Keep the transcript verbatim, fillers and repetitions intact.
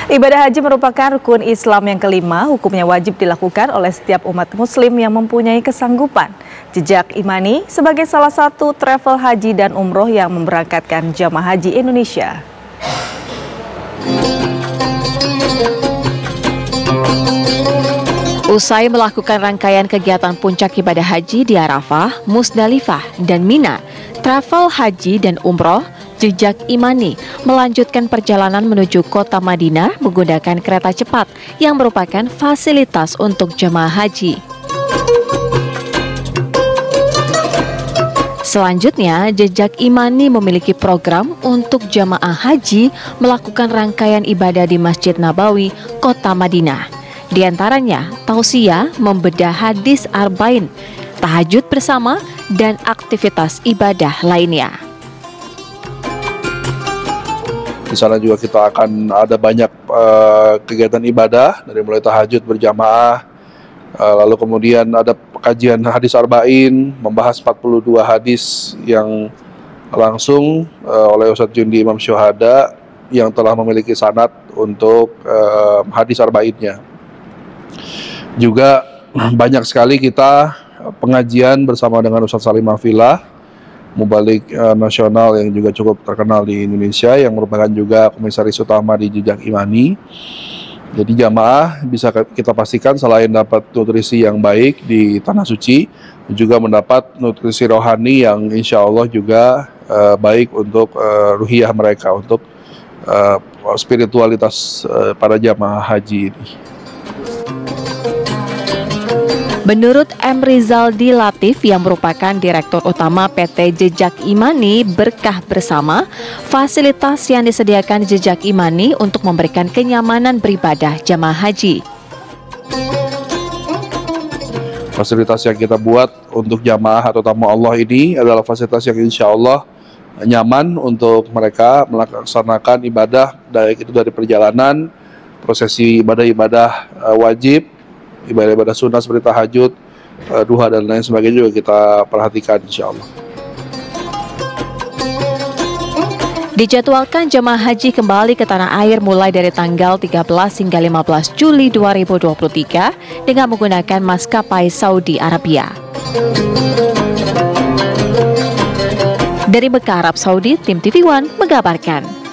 Ibadah haji merupakan rukun Islam yang kelima, hukumnya wajib dilakukan oleh setiap umat muslim yang mempunyai kesanggupan. Jejak Imani sebagai salah satu travel haji dan umroh yang memberangkatkan jamaah haji Indonesia. Usai melakukan rangkaian kegiatan puncak ibadah haji di Arafah, Musdalifah, dan Mina, travel haji dan umroh Jejak Imani melanjutkan perjalanan menuju kota Madinah menggunakan kereta cepat yang merupakan fasilitas untuk jemaah haji. Selanjutnya, Jejak Imani memiliki program untuk jemaah haji melakukan rangkaian ibadah di Masjid Nabawi, kota Madinah. Di antaranya, tausiah, membedah hadis arba'in, tahajud bersama, dan aktivitas ibadah lainnya. Di sana juga kita akan ada banyak uh, kegiatan ibadah, dari mulai tahajud berjamaah, uh, lalu kemudian ada kajian hadis arba'in, membahas empat puluh dua hadis yang langsung uh, oleh Ustadz Jundi Imam Syuhada yang telah memiliki sanad untuk uh, hadis arba'innya. Juga banyak sekali kita pengajian bersama dengan Ustadz Salim Afilah, mubalik uh, nasional yang juga cukup terkenal di Indonesia, yang merupakan juga komisaris utama di Jejak Imani. Jadi jamaah bisa kita pastikan selain dapat nutrisi yang baik di Tanah Suci, juga mendapat nutrisi rohani yang insya Allah juga uh, baik untuk uh, ruhiyah mereka, untuk uh, spiritualitas uh, para jamaah haji ini. Menurut M. Rizaldi Latif yang merupakan Direktur Utama P T Jejak Imani Berkah Bersama, fasilitas yang disediakan Jejak Imani untuk memberikan kenyamanan beribadah jamaah haji. Fasilitas yang kita buat untuk jamaah atau tamu Allah ini adalah fasilitas yang insya Allah nyaman untuk mereka melaksanakan ibadah, baik itu dari perjalanan, prosesi ibadah-ibadah wajib, ibadah-ibadah sunnah seperti tahajud, duha, dan lain sebagainya juga kita perhatikan insya Allah. Dijadwalkan jemaah haji kembali ke tanah air mulai dari tanggal tiga belas hingga lima belas Juli dua ribu dua puluh tiga dengan menggunakan maskapai Saudi Arabia. Dari Mekah, Arab Saudi, tim T V One mengabarkan.